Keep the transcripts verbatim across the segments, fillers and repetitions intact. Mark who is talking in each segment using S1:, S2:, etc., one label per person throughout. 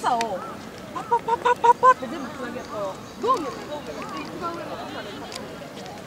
S1: 傘をパッパッパッパッパッパって全部つなげるとドームってドームで一番上の傘で立ってる。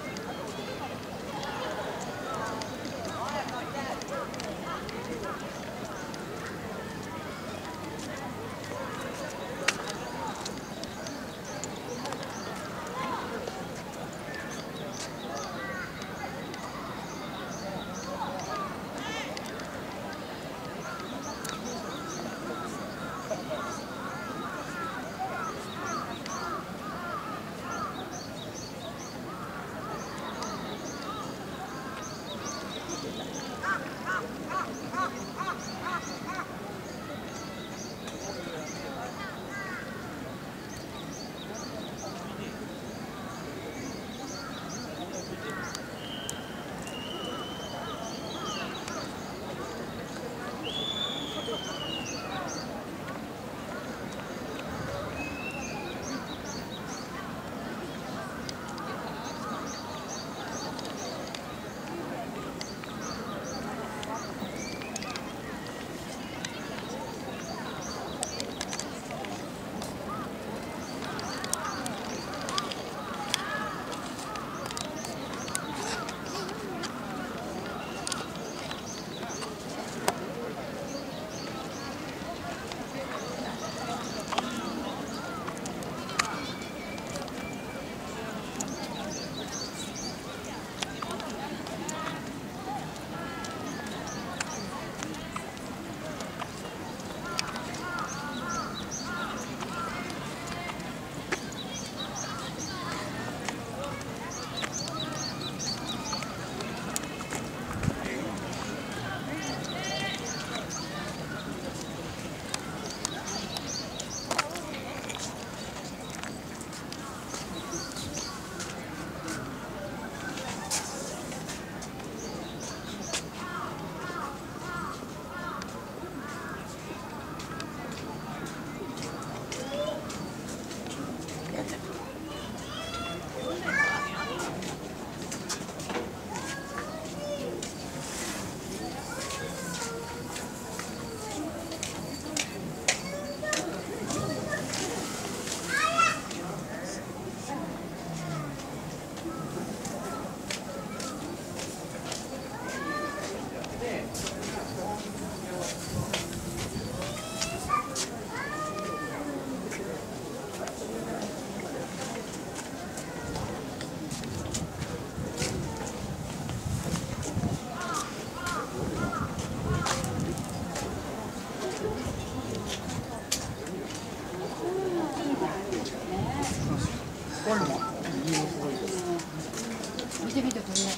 S2: 見て見て、これやって。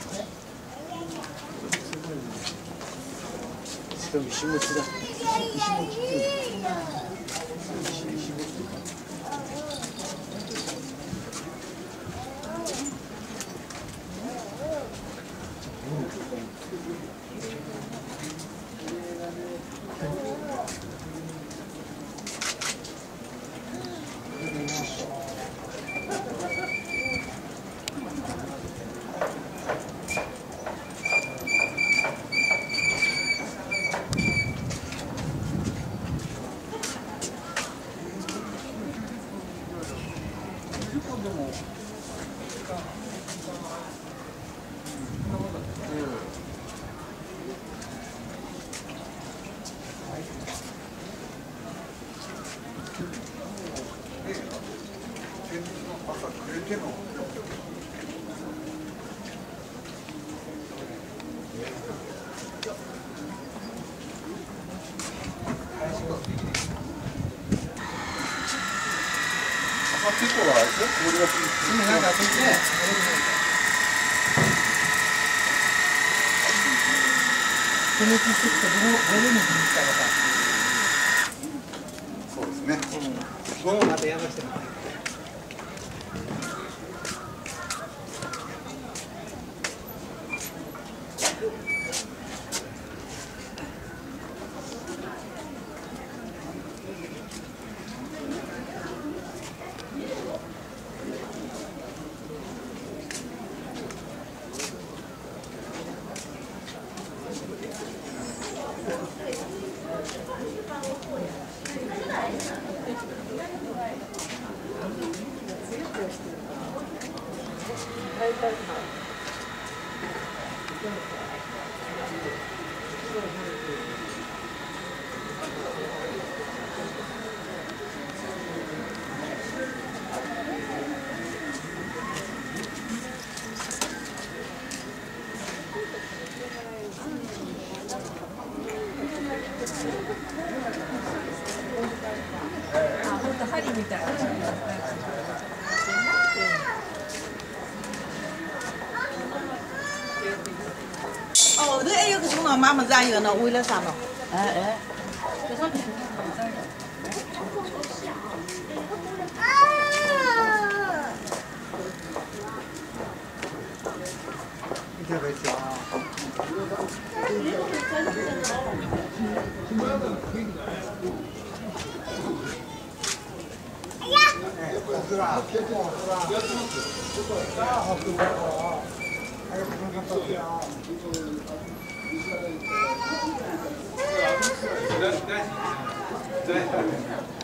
S3: しかも石持ちだ。石持ちっていうの。石持ち。
S4: 結構はあれですよ、氷がついてる。なんかついてね。
S3: 手抜きしてきて、どれに気にしたのか。
S4: そうですね。
S3: 午後またやらしてもらって。
S2: はい。
S1: あ、本当針みたい。
S5: 哦，这哎呦，个从那妈妈家有那为了啥呢？
S3: 哎哎，你这个家。哎，是吧？别动是吧？啊，好舒服啊！还有不能看照片啊。
S4: 对。